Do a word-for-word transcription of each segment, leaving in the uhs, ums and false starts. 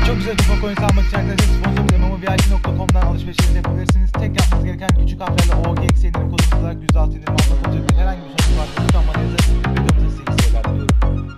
Çok güzel FIFA coins almak için arkadaşlar sponsorumuz M M O V I P nokta com'dan alışverişinizi yapabilirsiniz. Tek yapmanız gereken küçük harflerle O G X indirim kodunu kullanarak yüzde altı indirim almak olacak. Herhangi bir sorun varsa lütfen bana yazın. Videomuza sekiz seyirler diliyorum.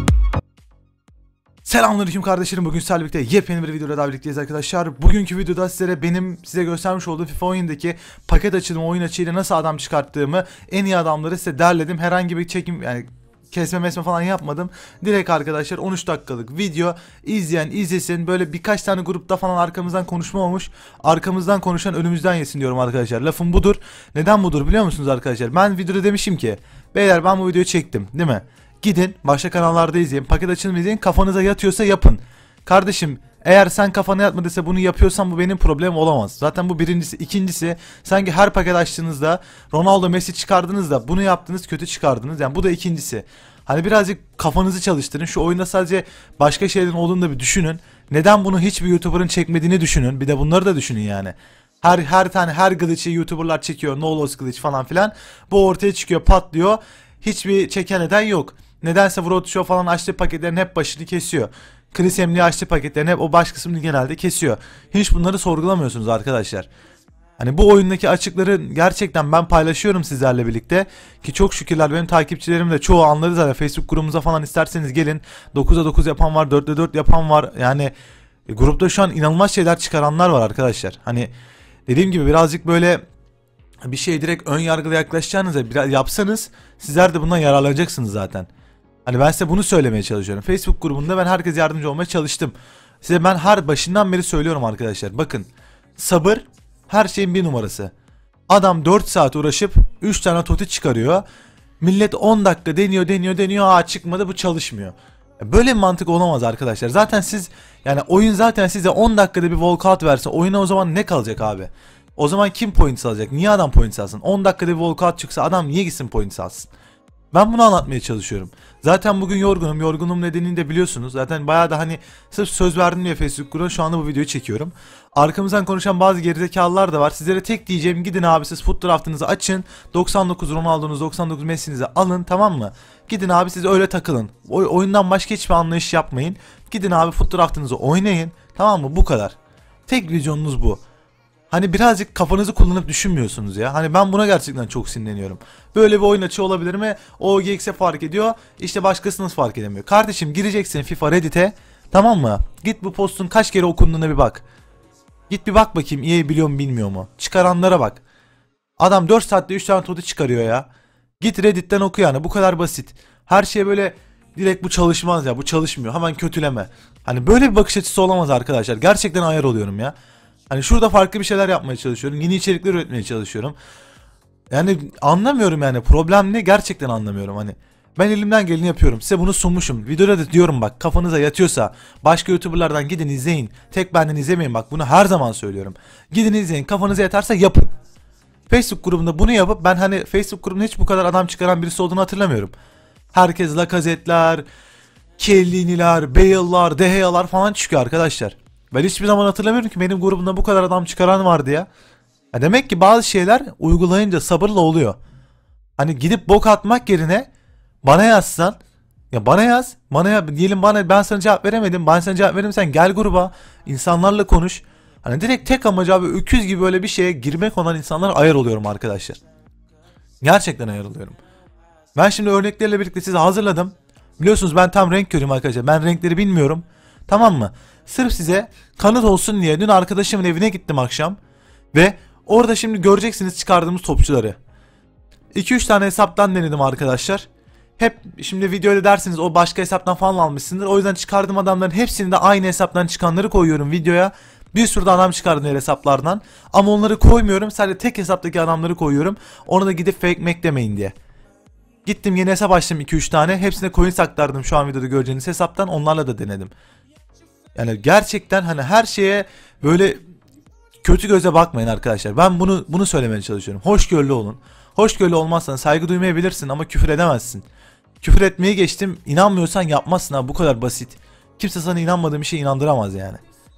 Selamünaleyküm kardeşlerim. Bugün sizlerle birlikte yepyeni bir videoda daha birlikteyiz arkadaşlar. Bugünkü videoda sizlere benim size göstermiş olduğum FIFA oyundaki paket açılımı, oyun açığıyla nasıl adam çıkarttığımı, en iyi adamları size derledim. Herhangi bir çekim yani kesme mesme falan yapmadım. Direkt arkadaşlar on üç dakikalık video, izleyen izlesin. Böyle birkaç tane grupta falan arkamızdan konuşma olmuş. Arkamızdan konuşan önümüzden yesin diyorum arkadaşlar. Lafım budur. Neden budur biliyor musunuz arkadaşlar? Ben videoda demişim ki beyler ben bu videoyu çektim değil mi? Gidin başka kanallarda izleyin, paket açılımı izleyin, kafanıza yatıyorsa yapın. Kardeşim eğer sen kafana yatmadıysa bunu yapıyorsan bu benim problemim olamaz. Zaten bu birincisi. İkincisi, sanki her paket açtığınızda Ronaldo, Messi çıkardığınızda bunu yaptınız, kötü çıkardınız. Yani bu da ikincisi. Hani birazcık kafanızı çalıştırın. Şu oyunda sadece başka şeylerin olduğunu da bir düşünün. Neden bunu hiçbir YouTuber'ın çekmediğini düşünün. Bir de bunları da düşünün yani. Her her tane her glitch'i YouTuber'lar çekiyor. No loss glitch falan filan. Bu ortaya çıkıyor, patlıyor. Hiçbir çeken eden yok. Nedense World Show falan açtığı paketlerin hep başını kesiyor. Chris Emley açtığı paketlerin hep o baş kısmını genelde kesiyor. Hiç bunları sorgulamıyorsunuz arkadaşlar. Hani bu oyundaki açıkları gerçekten ben paylaşıyorum sizlerle birlikte. Ki çok şükürler benim takipçilerim de çoğu anladı zaten. Facebook grubumuza falan isterseniz gelin. dokuza dokuz yapan var, dörtte dört yapan var. Yani e, grupta şu an inanılmaz şeyler çıkaranlar var arkadaşlar. Hani dediğim gibi birazcık böyle bir şey direkt ön yargılı yaklaşacağınıza biraz yapsanız sizler de bundan yararlanacaksınız zaten. Hani ben size bunu söylemeye çalışıyorum. Facebook grubunda ben herkese yardımcı olmaya çalıştım. Size ben her başından beri söylüyorum arkadaşlar. Bakın, sabır her şeyin bir numarası. Adam dört saat uğraşıp üç tane toti çıkarıyor. Millet on dakika deniyor deniyor deniyor. Aa çıkmadı, bu çalışmıyor. Böyle bir mantık olamaz arkadaşlar. Zaten siz yani oyun zaten size on dakikada bir walkout verse oyuna o zaman ne kalacak abi? O zaman kim points alacak? Niye adam points alsın? on dakikada bir walkout çıksa adam niye gitsin points alsın? Ben bunu anlatmaya çalışıyorum. Zaten bugün yorgunum. Yorgunum nedenini de biliyorsunuz. Zaten bayağı da hani sırf söz verdim diye Facebook grubuna şu anda bu videoyu çekiyorum. Arkamızdan konuşan bazı gerizekalılar da var. Sizlere tek diyeceğim, gidin abi siz foot draftınızı açın. doksan dokuz Ronaldo'nuz, doksan dokuz Messi'nizi alın, tamam mı? Gidin abi siz öyle takılın. Oy oyundan başka hiçbir anlayış yapmayın. Gidin abi foot draftınızı oynayın. Tamam mı? Bu kadar. Tek vizyonunuz bu. Hani birazcık kafanızı kullanıp düşünmüyorsunuz ya. Hani ben buna gerçekten çok sinirleniyorum. Böyle bir oyun açığı olabilir mi? O G X'e fark ediyor. İşte başkasınız fark edemiyor. Kardeşim gireceksin FIFA Reddit'e. Tamam mı? Git bu postun kaç kere okunduğuna bir bak. Git bir bak bakayım E A biliyor mu bilmiyor mu? Çıkaranlara bak. Adam dört saatte üç tane totu çıkarıyor ya. Git Reddit'ten oku yani. Bu kadar basit. Her şey böyle direkt bu çalışmaz ya. Bu çalışmıyor. Hemen kötüleme. Hani böyle bir bakış açısı olamaz arkadaşlar. Gerçekten ayar oluyorum ya. Hani şurada farklı bir şeyler yapmaya çalışıyorum. Yeni içerikler üretmeye çalışıyorum. Yani anlamıyorum yani. Problem ne? Gerçekten anlamıyorum hani. Ben elimden geleni yapıyorum. Size bunu sunmuşum. Videoda da diyorum bak, kafanıza yatıyorsa başka YouTuber'lardan gidin izleyin. Tek benden izlemeyin bak. Bunu her zaman söylüyorum. Gidin izleyin. Kafanıza yatarsa yapın. Facebook grubunda bunu yapıp ben hani Facebook grubunda hiç bu kadar adam çıkaran birisi olduğunu hatırlamıyorum. Herkes Lacazette'ler, Chiellini'ler, Bale'lar, De Gea'lar falan çıkıyor arkadaşlar. Ben hiçbir zaman hatırlamıyorum ki benim grubumda bu kadar adam çıkaran vardı ya. Ya demek ki bazı şeyler uygulayınca sabırla oluyor. Hani gidip bok atmak yerine bana yazsan, ya bana yaz, bana ya diyelim bana, ben sana cevap veremedim, ben sana cevap veririm, sen gel gruba, insanlarla konuş. Hani direkt tek amacı abi öküz gibi böyle bir şeye girmek olan insanlara ayar oluyorum arkadaşlar. Gerçekten ayar oluyorum. Ben şimdi örneklerle birlikte size hazırladım. Biliyorsunuz ben tam renk körüyüm arkadaşlar. Ben renkleri bilmiyorum. Tamam mı? Sırf size kanıt olsun diye dün arkadaşımın evine gittim akşam. Ve orada şimdi göreceksiniz çıkardığımız topçuları. iki üç tane hesaptan denedim arkadaşlar. Hep şimdi videoda dersiniz o başka hesaptan falan almışsındır. O yüzden çıkardığım adamların hepsini de aynı hesaptan çıkanları koyuyorum videoya. Bir sürü de adam çıkardım diğer hesaplardan. Ama onları koymuyorum. Sadece tek hesaptaki adamları koyuyorum. Onu da gidip fake mac demeyin diye. Gittim yeni hesap açtım iki üç tane. Hepsine coin saklardım şu an videoda göreceğiniz hesaptan. Onlarla da denedim. Yani gerçekten hani her şeye böyle kötü göze bakmayın arkadaşlar. Ben bunu bunu söylemeye çalışıyorum. Hoşgörülü olun. Hoşgörülü olmazsan saygı duymayabilirsin ama küfür edemezsin. Küfür etmeyi geçtim. İnanmıyorsan yapmazsın abi, bu kadar basit. Kimse sana inanmadığı bir şey inandıramaz yani.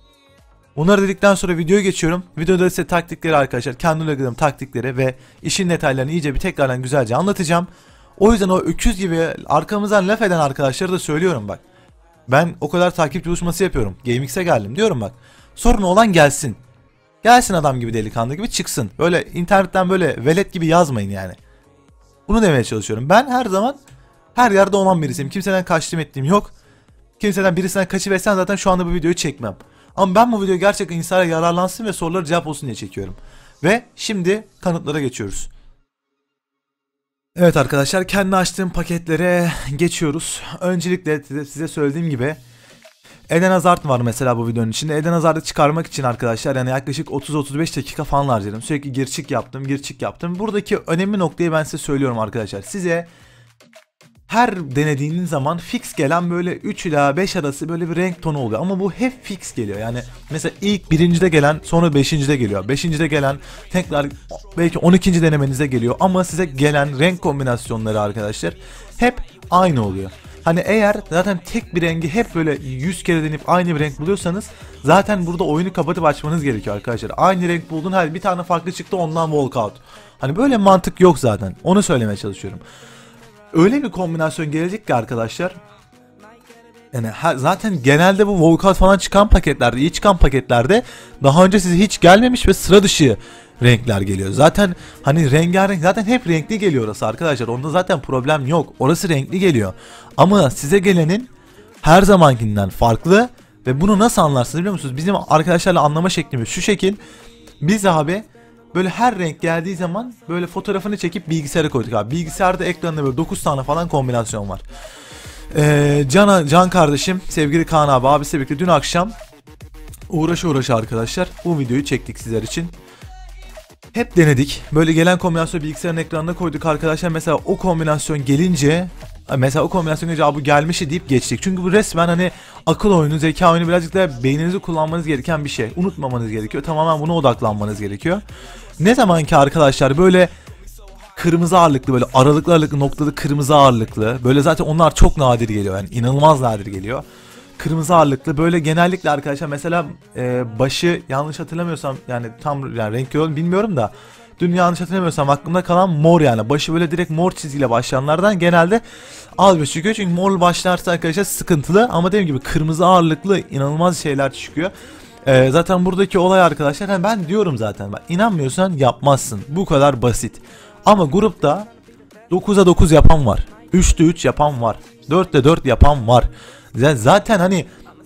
Bunları dedikten sonra videoya geçiyorum. Videoda size taktikleri arkadaşlar, kendi uyguladığım taktikleri ve işin detaylarını iyice bir tekrardan güzelce anlatacağım. O yüzden o öküz gibi arkamızdan laf eden arkadaşlara da söylüyorum bak. Ben o kadar takip çalışması yapıyorum. GameX'e geldim diyorum bak. Sorun olan gelsin. Gelsin adam gibi, delikanlı gibi çıksın. Böyle internetten böyle velet gibi yazmayın yani. Bunu demeye çalışıyorum. Ben her zaman her yerde olan birisiyim. Kimseden kaçtım ettiğim yok. Kimseden birisinden kaçıversen zaten şu anda bu videoyu çekmem. Ama ben bu videoyu gerçekten insanlara yararlansın ve soruları cevap olsun diye çekiyorum. Ve şimdi kanıtlara geçiyoruz. Evet arkadaşlar, kendi açtığım paketlere geçiyoruz. Öncelikle size söylediğim gibi Eden Hazard var mesela bu videonun içinde. Eden Hazard'ı çıkarmak için arkadaşlar yani yaklaşık otuz otuz beş dakika falan harcadım. Sürekli gir çık yaptım, gir çık yaptım. Buradaki önemli noktayı ben size söylüyorum arkadaşlar. Size her denediğiniz zaman fix gelen böyle üç ila beş arası böyle bir renk tonu oluyor. Ama bu hep fix geliyor. Yani mesela ilk birincide gelen sonra beşincide geliyor. Beşincide gelen tekrar belki on ikinci denemenize geliyor. Ama size gelen renk kombinasyonları arkadaşlar hep aynı oluyor. Hani eğer zaten tek bir rengi hep böyle yüz kere deneyip aynı bir renk buluyorsanız zaten burada oyunu kapatıp açmanız gerekiyor arkadaşlar. Aynı renk buldun, hadi bir tane farklı çıktı, ondan walkout. Hani böyle mantık yok zaten. Onu söylemeye çalışıyorum. Öyle bir kombinasyon gelecek ki arkadaşlar. Yani zaten genelde bu walkout falan çıkan paketlerde, iyi çıkan paketlerde daha önce size hiç gelmemiş ve sıra dışı renkler geliyor. Zaten hani rengarenk, zaten hep renkli geliyor orası arkadaşlar. Onda zaten problem yok. Orası renkli geliyor. Ama size gelenin her zamankinden farklı ve bunu nasıl anlarsınız biliyor musunuz? Bizim arkadaşlarla anlama şeklimiz şu şekil. Biz abi böyle her renk geldiği zaman böyle fotoğrafını çekip bilgisayara koyduk abi. Bilgisayarda ekranında böyle dokuz tane falan kombinasyon var. Ee, Can, Can kardeşim, sevgili Kaan abi, abisi birlikte dün akşam uğraşı uğraşı arkadaşlar bu videoyu çektik sizler için. Hep denedik. Böyle gelen kombinasyonu bilgisayarın ekranına koyduk arkadaşlar. Mesela o kombinasyon gelince Mesela o kombinasyon gelince bu gelmişi deyip geçtik. Çünkü bu resmen hani akıl oyunu, zeka oyunu, birazcık da beyninizi kullanmanız gereken bir şey. Unutmamanız gerekiyor. Tamamen buna odaklanmanız gerekiyor. Ne zaman ki arkadaşlar böyle kırmızı ağırlıklı, böyle aralıklı aralıklı noktalı kırmızı ağırlıklı, böyle zaten onlar çok nadir geliyor. Yani inanılmaz nadir geliyor. Kırmızı ağırlıklı böyle genellikle arkadaşlar mesela e, başı yanlış hatırlamıyorsam yani tam yani renk yolu bilmiyorum da dün yanlış hatırlamıyorsam aklımda kalan mor, yani başı böyle direkt mor çizgiyle başlayanlardan genelde az bir çıkıyor. Çünkü mor başlarsa arkadaşlar sıkıntılı, ama dediğim gibi kırmızı ağırlıklı inanılmaz şeyler çıkıyor. Ee, zaten buradaki olay arkadaşlar, yani ben diyorum zaten, bak, inanmıyorsan yapmazsın, bu kadar basit. Ama grupta dokuza dokuz yapan var, üçte üç yapan var, dörtte dört yapan var. Zaten hani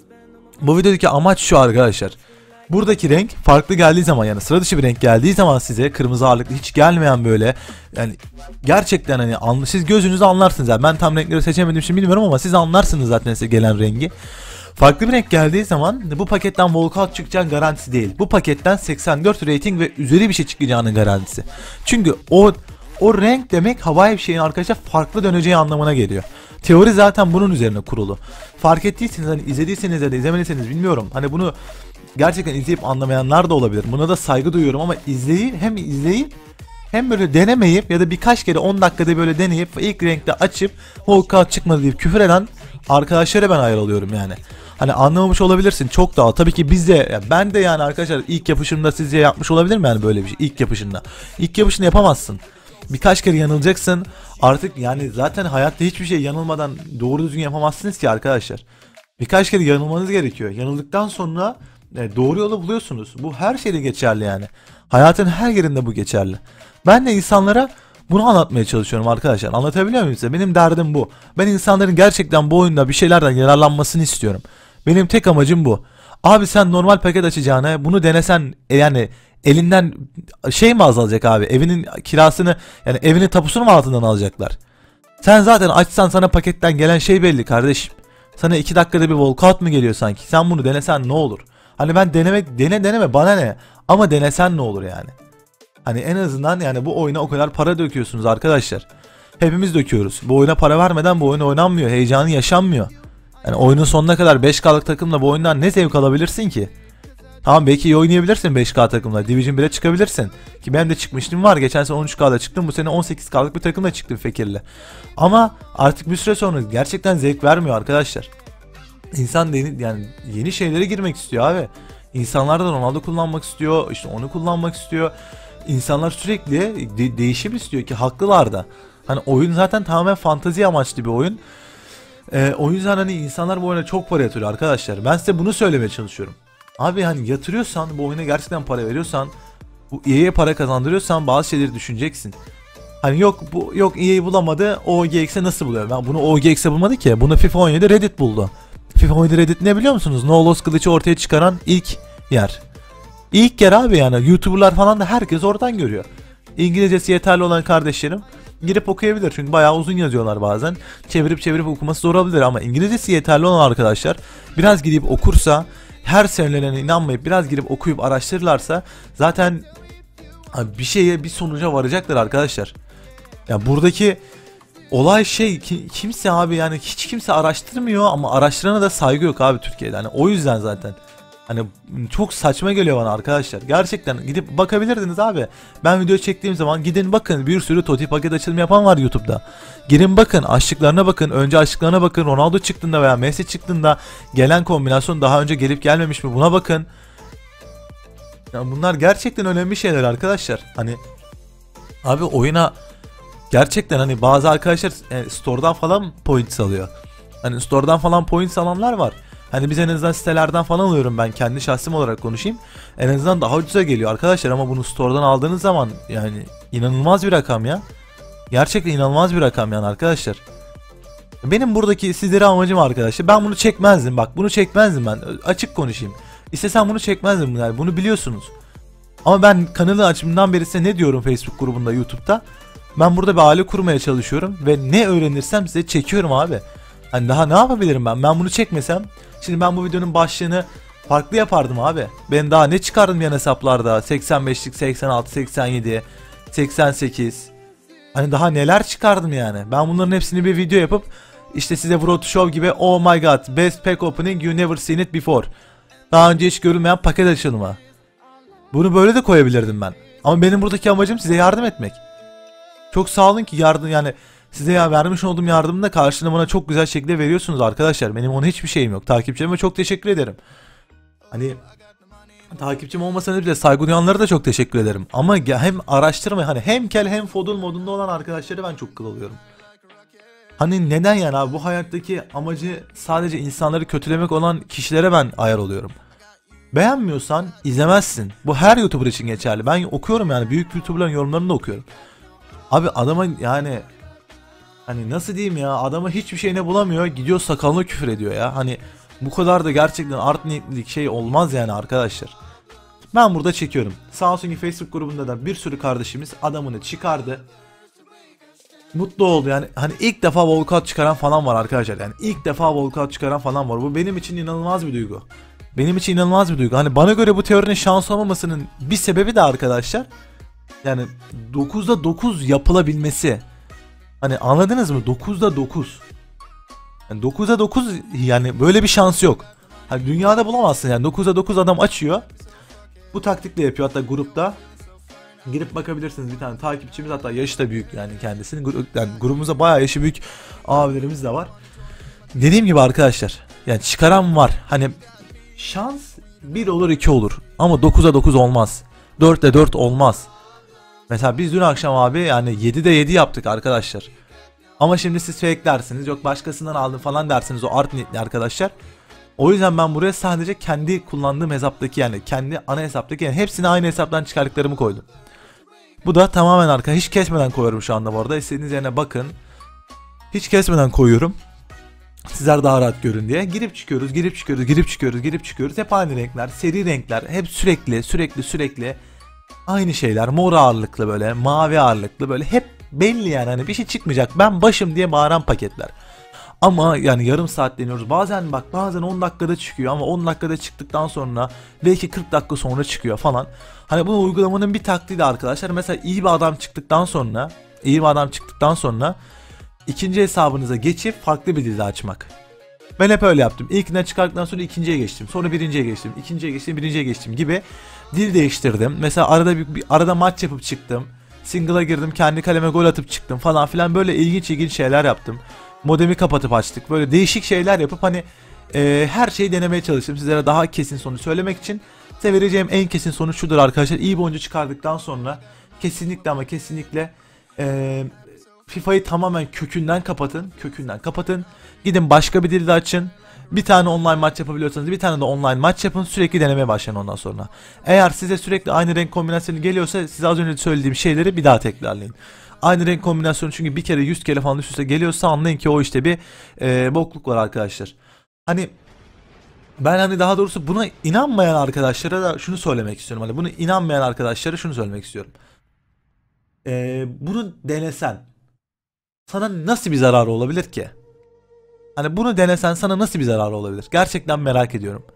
bu videodaki amaç şu arkadaşlar. Buradaki renk farklı geldiği zaman, yani sıra dışı bir renk geldiği zaman size, kırmızı ağırlıklı hiç gelmeyen böyle, yani gerçekten hani anlı, siz gözünüzü anlarsınız. Yani ben tam renkleri seçemediğim için bilmiyorum ama siz anlarsınız zaten size gelen rengi. Farklı bir renk geldiği zaman bu paketten walkout çıkacağının garantisi değil. Bu paketten seksen dört rating ve üzeri bir şey çıkacağının garantisi. Çünkü o o renk demek havai bir şeyin arkadaşlar farklı döneceği anlamına geliyor. Teori zaten bunun üzerine kurulu. Fark ettiyseniz, hani izlediyseniz ya da izlemediyseniz bilmiyorum. Hani bunu gerçekten izleyip anlamayanlar da olabilir. Buna da saygı duyuyorum ama izleyip hem izleyip hem böyle denemeyip ya da birkaç kere on dakikada böyle deneyip ilk renkte açıp walkout çıkmadı deyip küfür eden arkadaşlara ben ayrılıyorum yani. Hani anlamamış olabilirsin çok daha. Tabii ki biz de, ben de yani arkadaşlar ilk yapışımda sizce yapmış olabilirim yani böyle bir şey ilk yapışında. İlk yapışını yapamazsın. Birkaç kere yanılacaksın. Artık yani zaten hayatta hiçbir şey yanılmadan doğru düzgün yapamazsınız ki arkadaşlar. Birkaç kere yanılmanız gerekiyor. Yanıldıktan sonra e, doğru yolu buluyorsunuz. Bu her şeyde geçerli yani. Hayatın her yerinde bu geçerli. Ben de insanlara bunu anlatmaya çalışıyorum arkadaşlar. Anlatabiliyor muyum size? Benim derdim bu. Ben insanların gerçekten bu oyunda bir şeylerden yararlanmasını istiyorum. Benim tek amacım bu. Abi sen normal paket açacağına bunu denesen, yani elinden şey mi azalacak abi? Evinin kirasını, yani evinin tapusunu mu altından alacaklar? Sen zaten açsan sana paketten gelen şey belli kardeşim. Sana iki dakikada bir walkout mu geliyor sanki? Sen bunu denesen ne olur? Hani ben denemek, dene deneme bana ne? Ama denesen ne olur yani? Hani en azından yani bu oyuna o kadar para döküyorsunuz arkadaşlar. Hepimiz döküyoruz. Bu oyuna para vermeden bu oyun oynanmıyor. Heyecanı yaşanmıyor. Yani oyunun sonuna kadar beş K'lık takımla bu oyundan ne zevk alabilirsin ki? Tamam, belki iyi oynayabilirsin beş K takımla. Division bire çıkabilirsin. Ki benim de çıkmıştım var. Geçen sene on üç K'da çıktım. Bu sene on sekiz K'lık bir takımla çıktım Fekir'le. Ama artık bir süre sonra gerçekten zevk vermiyor arkadaşlar. İnsan yeni, yani yeni şeylere girmek istiyor abi. İnsanlar da Ronaldo kullanmak istiyor. İşte onu kullanmak istiyor. İnsanlar sürekli de- değişim istiyor ki haklılar da. Hani oyun zaten tamamen fantazi amaçlı bir oyun. Ee, o yüzden hani insanlar bu oyuna çok para yatırıyor arkadaşlar. Ben size bunu söylemeye çalışıyorum. Abi hani yatırıyorsan, bu oyuna gerçekten para veriyorsan, bu E A'ye para kazandırıyorsan bazı şeyleri düşüneceksin. Hani yok bu yok E A'yı bulamadı, O G X'e nasıl buluyor? Ben bunu O G X'e bulmadı ki. Bunu FIFA on yedi Reddit buldu. FIFA on yedi Reddit ne biliyor musunuz? No Loss kılıcı ortaya çıkaran ilk yer. İlk yer abi, yani YouTuber'lar falan da herkes oradan görüyor. İngilizcesi yeterli olan kardeşlerim girip okuyabilir, çünkü bayağı uzun yazıyorlar bazen. Çevirip çevirip okuması zor olabilir ama İngilizcesi yeterli olan arkadaşlar biraz gidip okursa, her söylenene inanmayıp biraz girip okuyup araştırırlarsa zaten bir şeye, bir sonuca varacaklar arkadaşlar. Ya buradaki olay şey ki, kimse abi yani hiç kimse araştırmıyor ama araştırana da saygı yok abi Türkiye'de. Hani o yüzden zaten hani çok saçma geliyor bana arkadaşlar. Gerçekten gidip bakabilirdiniz abi. Ben video çektiğim zaman gidin bakın, bir sürü Toti paket açılımı yapan var YouTube'da. Girin bakın, açlıklarına bakın, önce açlıklarına bakın. Ronaldo çıktığında veya Messi çıktığında gelen kombinasyon daha önce gelip gelmemiş mi, buna bakın. Yani bunlar gerçekten önemli şeyler arkadaşlar. Hani abi oyuna gerçekten hani bazı arkadaşlar e, store'dan falan points alıyor. Hani store'dan falan points alanlar var. Hani biz en azından sitelerden falan alıyorum, ben kendi şahsım olarak konuşayım. En azından daha ucuza geliyor arkadaşlar ama bunu store'dan aldığınız zaman yani inanılmaz bir rakam ya. Gerçekten inanılmaz bir rakam yani arkadaşlar. Benim buradaki sizlere amacım arkadaşlar, ben bunu çekmezdim, bak bunu çekmezdim, ben açık konuşayım. İstesem bunu çekmezdim, yani bunu biliyorsunuz. Ama ben kanalı açımdan beri size ne diyorum Facebook grubunda, YouTube'da? Ben burada bir aile kurmaya çalışıyorum ve ne öğrenirsem size çekiyorum abi. Hani daha ne yapabilirim ben? Ben bunu çekmesem, şimdi ben bu videonun başlığını farklı yapardım abi. Ben daha ne çıkardım yan hesaplarda? seksen beşlik, seksen altı, seksen yedi, seksen sekiz. Hani daha neler çıkardım yani. Ben bunların hepsini bir video yapıp işte size Road to Show gibi, oh my god, best pack opening you never seen it before. Daha önce hiç görülmeyen paket açılımı. Bunu böyle de koyabilirdim ben. Ama benim buradaki amacım size yardım etmek. Çok sağ olun ki yardım, yani size ya vermiş olduğum yardımın da karşılığını bana çok güzel şekilde veriyorsunuz arkadaşlar. Benim ona hiçbir şeyim yok. Takipçilerime çok teşekkür ederim. Hani takipçim olmasa bile saygı duyanlara da çok teşekkür ederim. Ama hem araştırma, hani hem kel hem fodul modunda olan arkadaşları ben çok kıl oluyorum. Hani neden yani abi, bu hayattaki amacı sadece insanları kötülemek olan kişilere ben ayar oluyorum. Beğenmiyorsan izlemezsin. Bu her YouTuber için geçerli. Ben okuyorum yani, büyük YouTuber'ların yorumlarını da okuyorum. Abi adama yani hani nasıl diyeyim ya, adama hiçbir şeyine bulamıyor, gidiyor sakalına küfür ediyor ya. Hani bu kadar da gerçekten art niyetlilik şey olmaz yani arkadaşlar. Ben burada çekiyorum. Sağ olsun ki Facebook grubunda da bir sürü kardeşimiz adamını çıkardı. Mutlu oldu yani, hani ilk defa walkout çıkaran falan var arkadaşlar, yani ilk defa walkout çıkaran falan var. Bu benim için inanılmaz bir duygu. Benim için inanılmaz bir duygu. Hani bana göre bu teorinin şans olmamasının bir sebebi de arkadaşlar, yani dokuzda dokuz yapılabilmesi. Hani anladınız mı? dokuzda dokuz. Yani dokuzda dokuz, yani böyle bir şans yok. Hani dünyada bulamazsın yani. dokuzda dokuz adam açıyor. Bu taktikle yapıyor, hatta grupta. Girip bakabilirsiniz, bir tane takipçimiz, hatta yaşı da büyük yani kendisinin. Yani grubumuzda bayağı yaşı büyük abilerimiz de var. Dediğim gibi arkadaşlar, yani çıkaran var. Hani şans bir olur iki olur ama dokuzda dokuz olmaz. dörtte dört olmaz. Mesela biz dün akşam abi yani yedide yedi yaptık arkadaşlar. Ama şimdi siz fake dersiniz, yok başkasından aldım falan dersiniz, o art niyetli arkadaşlar. O yüzden ben buraya sadece kendi kullandığım hesaptaki, yani kendi ana hesaptaki, yani hepsini aynı hesaptan çıkardıklarımı koydum. Bu da tamamen arka, hiç kesmeden koyuyorum şu anda bu arada. İstediğiniz yerine bakın. Hiç kesmeden koyuyorum. Sizler daha rahat görün diye. Girip çıkıyoruz, girip çıkıyoruz, girip çıkıyoruz, girip çıkıyoruz. Hep aynı renkler, seri renkler. Hep sürekli, sürekli, sürekli aynı şeyler. Mor ağırlıklı böyle, mavi ağırlıklı böyle. Hep belli yani, hani bir şey çıkmayacak. Ben başım diye bağıran paketler. Ama yani yarım saat deniyoruz. Bazen bak, bazen on dakikada çıkıyor ama on dakikada çıktıktan sonra belki kırk dakika sonra çıkıyor falan. Hani bunu uygulamanın bir taktiği de arkadaşlar. Mesela iyi bir adam çıktıktan sonra, iyi bir adam çıktıktan sonra ikinci hesabınıza geçip farklı bir dilde açmak. Ben hep öyle yaptım. İlkinden çıkardıktan sonra ikinciye geçtim. Sonra birinciye geçtim. İkinciye geçtim, birinciye geçtim gibi dil değiştirdim. Mesela arada bir, bir arada maç yapıp çıktım. Single'a girdim, kendi kaleme gol atıp çıktım falan filan, böyle ilginç ilginç şeyler yaptım. Modemi kapatıp açtık. Böyle değişik şeyler yapıp hani e, her şeyi denemeye çalıştım. Sizlere daha kesin sonuç söylemek için. Size vereceğim en kesin sonuç şudur arkadaşlar. İyi bir oyuncu çıkardıktan sonra kesinlikle ama kesinlikle e, FIFA'yı tamamen kökünden kapatın. Kökünden kapatın. Gidin başka bir dilde açın. Bir tane online maç yapabiliyorsanız bir tane de online maç yapın. Sürekli denemeye başlayın ondan sonra. Eğer size sürekli aynı renk kombinasyonu geliyorsa size az önce söylediğim şeyleri bir daha tekrarlayın. Aynı renk kombinasyonu çünkü bir kere yüz kere falan üst üste geliyorsa anlayın ki o işte bir e, bokluk var arkadaşlar. Hani ben hani daha doğrusu buna inanmayan arkadaşlara da şunu söylemek istiyorum. Hani bunu inanmayan arkadaşlara şunu söylemek istiyorum. E, bunu denesen sana nasıl bir zararı olabilir ki? Hani bunu denesen sana nasıl bir zararı olabilir? Gerçekten merak ediyorum.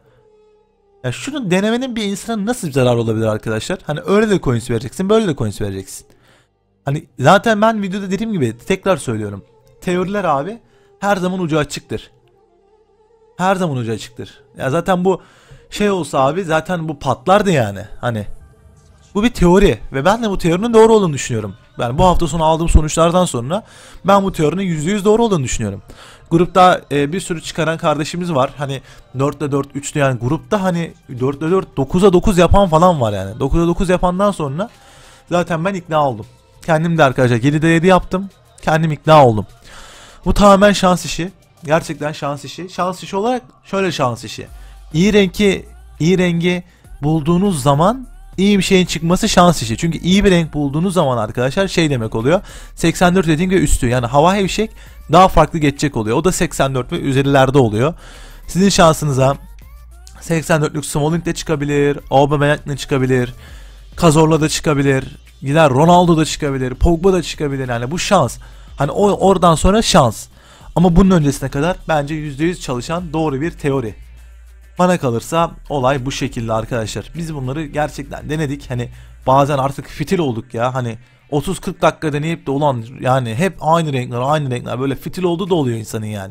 Ya şunu denemenin bir insana nasıl bir zararı olabilir arkadaşlar? Hani öyle de coins vereceksin, böyle de coins vereceksin. Hani zaten ben videoda dediğim gibi tekrar söylüyorum. Teoriler abi her zaman ucu açıktır. Her zaman ucu açıktır. Ya zaten bu şey olsa abi zaten bu patlardı yani. Hani bu bir teori ve ben de bu teorinin doğru olduğunu düşünüyorum. Yani bu hafta sonu aldığım sonuçlardan sonra ben bu teorinin yüzde yüz doğru olduğunu düşünüyorum. Grupta e, bir sürü çıkaran kardeşimiz var. Hani dörtte dört, üçte yani grupta hani dörtte dört, dokuza dokuz yapan falan var yani. dokuza dokuz yapandan sonra zaten ben ikna oldum. Kendim de arkadaşlar yedide yedi yaptım. Kendim ikna oldum. Bu tamamen şans işi. Gerçekten şans işi. Şans işi olarak şöyle şans işi. İyi rengi, iyi rengi bulduğunuz zaman iyi bir şeyin çıkması şans işi. Çünkü iyi bir renk bulduğunuz zaman arkadaşlar şey demek oluyor. seksen dört dediğim ve üstü. Yani havai fişek daha farklı geçecek oluyor. O da seksen dört ve üzerilerde oluyor. Sizin şansınıza seksen dörtlük Smalling de çıkabilir. Aubameyang de çıkabilir. Cazorla da çıkabilir. Gider Ronaldo da çıkabilir. Pogba da çıkabilir. Yani bu şans. Hani o oradan sonra şans. Ama bunun öncesine kadar bence yüzde yüz çalışan doğru bir teori. Bana kalırsa olay bu şekilde arkadaşlar. Biz bunları gerçekten denedik. Hani bazen artık fitil olduk ya. Hani otuz kırk dakika deneyip de ulan yani hep aynı renkler aynı renkler böyle fitil oldu da oluyor insanın yani.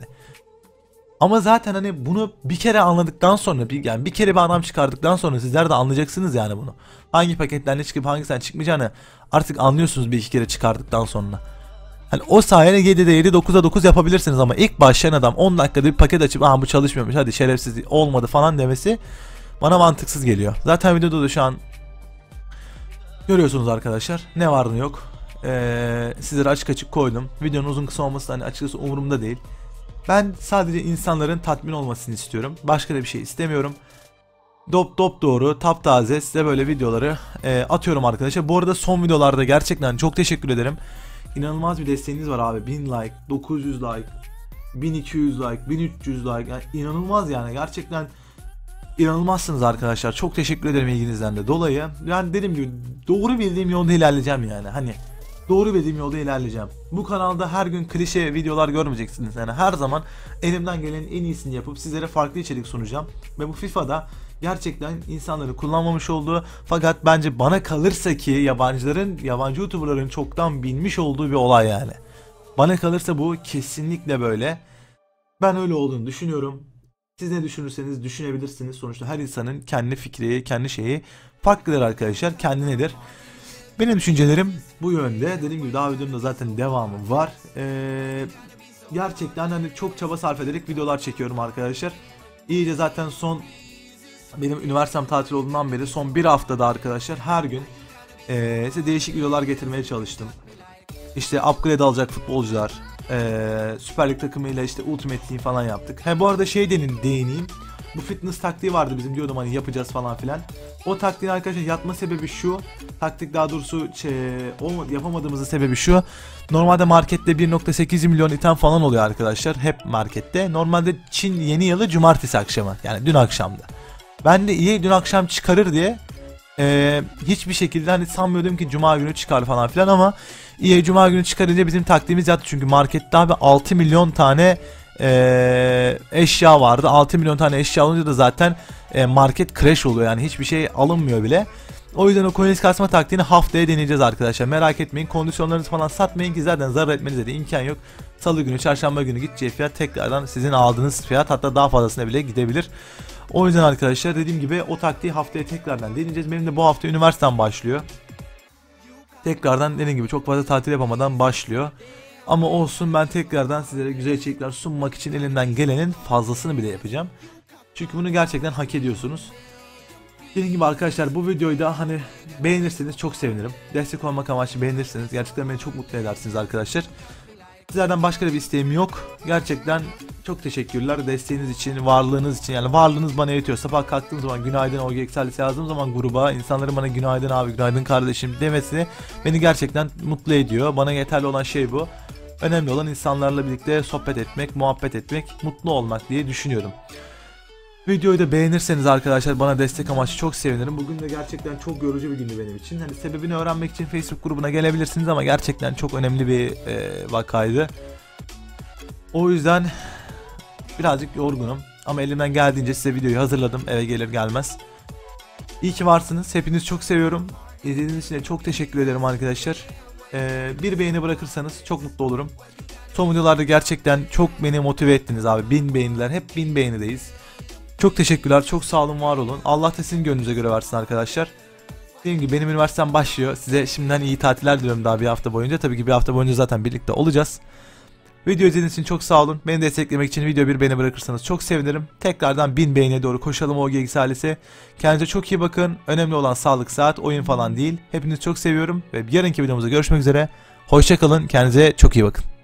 Ama zaten hani bunu bir kere anladıktan sonra bir, yani bir kere bir adam çıkardıktan sonra sizler de anlayacaksınız yani bunu. Hangi paketten ne çıkıp hangisinden çıkmayacağını artık anlıyorsunuz bir iki kere çıkardıktan sonra. Hani o sayede yedide yedi dokuza dokuz yapabilirsiniz ama ilk başlayan adam on dakikada bir paket açıp aha bu çalışmıyormuş hadi şerefsiz olmadı falan demesi bana mantıksız geliyor. Zaten videoda da şu an görüyorsunuz arkadaşlar ne var ne yok. Ee, sizlere açık açık koydum. Videonun uzun kısa olması da hani açıkçası umurumda değil. Ben sadece insanların tatmin olmasını istiyorum. Başka da bir şey istemiyorum. Dop dop doğru, taptaze size böyle videoları e, atıyorum arkadaşlar. Bu arada son videolarda gerçekten çok teşekkür ederim. İnanılmaz bir desteğiniz var abi. bin like, dokuz yüz like, bin iki yüz like, bin üç yüz like. Yani inanılmaz yani. Gerçekten inanılmazsınız arkadaşlar. Çok teşekkür ederim ilginizden de dolayı. Yani dediğim gibi doğru bildiğim yolda ilerleyeceğim yani. Hani doğru bildiğim yolda ilerleyeceğim. Bu kanalda her gün klişe videolar görmeyeceksiniz. Yani her zaman elimden gelenin en iyisini yapıp sizlere farklı içerik sunacağım. Ve bu FIFA'da gerçekten insanları kullanmamış olduğu fakat bence bana kalırsa ki yabancıların, yabancı YouTuber'ların çoktan bilmiş olduğu bir olay yani. Bana kalırsa bu kesinlikle böyle. Ben öyle olduğunu düşünüyorum. Siz ne düşünürseniz düşünebilirsiniz. Sonuçta her insanın kendi fikri, kendi şeyi farklıdır arkadaşlar. Kendi nedir? Benim düşüncelerim bu yönde. Dediğim gibi daha videonun da zaten devamı var. Ee, gerçekten hani çok çaba sarf ederek videolar çekiyorum arkadaşlar. İyice zaten son benim üniversitem tatil olduğundan beri son bir haftada arkadaşlar her gün ee, size değişik videolar getirmeye çalıştım. İşte upgrade alacak futbolcular, ee, Süper Lig takımıyla işte Ultimate Team falan yaptık. He bu arada şey denin değineyim. Bu fitness taktiği vardı bizim diyordum hani yapacağız falan filan. O taktiğin arkadaşlar yatma sebebi şu. Taktik daha doğrusu şey, o yapamadığımızın sebebi şu. Normalde markette bir nokta sekiz milyon item falan oluyor arkadaşlar. Hep markette. Normalde Çin yeni yılı cumartesi akşamı. Yani dün akşamdı. Ben de iyi dün akşam çıkarır diye e, hiçbir şekilde hani sanmıyordum ki cuma günü çıkar falan filan ama iyi cuma günü çıkarınca bizim taktiğimiz yattı. Çünkü markette abi altı milyon tane Ee, eşya vardı. altı milyon tane eşya olunca da zaten e, market crash oluyor yani hiçbir şey alınmıyor bile. O yüzden o coins kasma taktiğini haftaya deneyeceğiz arkadaşlar. Merak etmeyin, kondisyonlarınızı falan satmayın ki zaten zarar etmenize de imkan yok. Salı günü, çarşamba günü gideceği fiyat tekrardan sizin aldığınız fiyat, hatta daha fazlasına bile gidebilir. O yüzden arkadaşlar dediğim gibi o taktiği haftaya tekrardan deneyeceğiz. Benim de bu hafta üniversitem başlıyor. Tekrardan dediğim gibi çok fazla tatil yapamadan başlıyor. Ama olsun, ben tekrardan sizlere güzel içerikler sunmak için elimden gelenin fazlasını bile yapacağım. Çünkü bunu gerçekten hak ediyorsunuz. Dediğim gibi arkadaşlar bu videoyu da hani beğenirseniz çok sevinirim. Destek olmak amaçlı beğenirseniz gerçekten beni çok mutlu edersiniz arkadaşlar. Sizlerden başka bir isteğim yok. Gerçekten çok teşekkürler desteğiniz için, varlığınız için. Yani varlığınız bana yetiyor. Sabah kalktığım zaman günaydın O G Excel'si yazdığım zaman gruba insanların bana günaydın abi, günaydın kardeşim demesi beni gerçekten mutlu ediyor. Bana yeterli olan şey bu. Önemli olan insanlarla birlikte sohbet etmek, muhabbet etmek, mutlu olmak diye düşünüyorum. Videoyu da beğenirseniz arkadaşlar bana destek amaçlı çok sevinirim. Bugün de gerçekten çok yorucu bir gündü benim için. Hani sebebini öğrenmek için Facebook grubuna gelebilirsiniz ama gerçekten çok önemli bir e, vakaydı. O yüzden birazcık yorgunum ama elimden geldiğince size videoyu hazırladım eve gelir gelmez. İyi ki varsınız. Hepinizi çok seviyorum. İzlediğiniz için de çok teşekkür ederim arkadaşlar. Ee, bir beğeni bırakırsanız çok mutlu olurum. Son videolarda gerçekten çok beni motive ettiniz abi. Bin beğeniler. Hep bin beğenideyiz. Çok teşekkürler. Çok sağ olun, var olun. Allah da sizin gönlünüze göre versin arkadaşlar. Dediğim gibi benim üniversitem başlıyor. Size şimdiden iyi tatiller diliyorum daha bir hafta boyunca. Tabii ki bir hafta boyunca zaten birlikte olacağız. Video izlediğiniz için çok sağ olun. Beni desteklemek için video bir beğeni bırakırsanız çok sevinirim. Tekrardan bin beğeniye doğru koşalım O G X ailesi. Kendinize çok iyi bakın. Önemli olan sağlık, saat, oyun falan değil. Hepinizi çok seviyorum ve yarınki videomuzda görüşmek üzere. Hoşça kalın. Kendinize çok iyi bakın.